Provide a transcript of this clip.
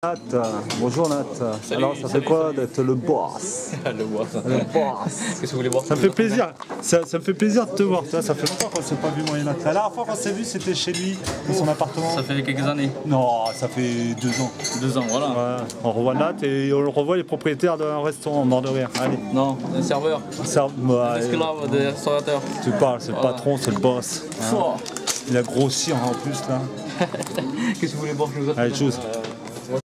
Bonjour Nat. Salut, alors ça fait quoi d'être le boss? Le boss. Le boss. Qu'est-ce que vous voulez voir? Ça me fait plaisir. Ça me fait plaisir de te voir. Ça fait longtemps qu'on ne s'est pas vu moi et Nat. La dernière fois qu'on s'est vu c'était chez lui, dans son appartement. Ça fait quelques années. Non, ça fait 2 ans. 2 ans, voilà. Ouais. On revoit Nat et on revoit les propriétaires d'un restaurant mort de rire. Allez. Non, un serveur. Ouais, Esclave des restaurateurs. tu parles, c'est le patron, c'est le boss. Hein. Fort. Il a grossi en plus là. Qu'est-ce que vous voulez voir? Je vous Allez, chose.